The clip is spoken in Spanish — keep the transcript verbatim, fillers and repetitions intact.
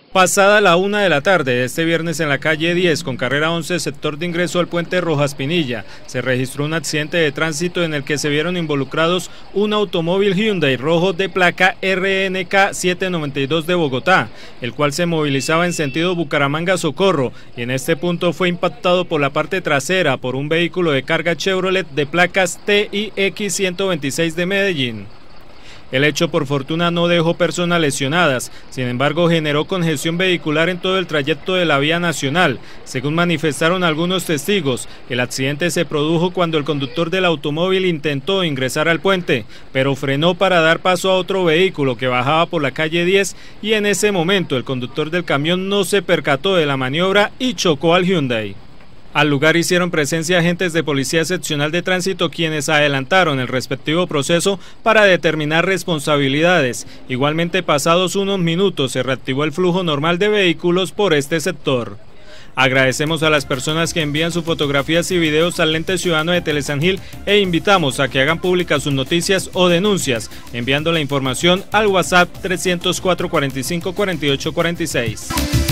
Pasada la una de la tarde, este viernes en la calle diez con carrera once, sector de ingreso al puente Rojas Pinilla, se registró un accidente de tránsito en el que se vieron involucrados un automóvil Hyundai rojo de placa R N K setecientos noventa y dos de Bogotá, el cual se movilizaba en sentido Bucaramanga-Socorro, y en este punto fue impactado por la parte trasera por un vehículo de carga Chevrolet de placas T I X ciento veintiséis de Medellín. El hecho por fortuna no dejó personas lesionadas, sin embargo generó congestión vehicular en todo el trayecto de la vía nacional. Según manifestaron algunos testigos, el accidente se produjo cuando el conductor del automóvil intentó ingresar al puente, pero frenó para dar paso a otro vehículo que bajaba por la calle diez y en ese momento el conductor del camión no se percató de la maniobra y chocó al Hyundai. Al lugar hicieron presencia agentes de Policía Seccional de Tránsito quienes adelantaron el respectivo proceso para determinar responsabilidades. Igualmente, pasados unos minutos se reactivó el flujo normal de vehículos por este sector. Agradecemos a las personas que envían sus fotografías y videos al Lente Ciudadano de Telesan Gil e invitamos a que hagan públicas sus noticias o denuncias enviando la información al WhatsApp trescientos cuatro, cuarenta y cinco, cuarenta y ocho cuarenta y seis.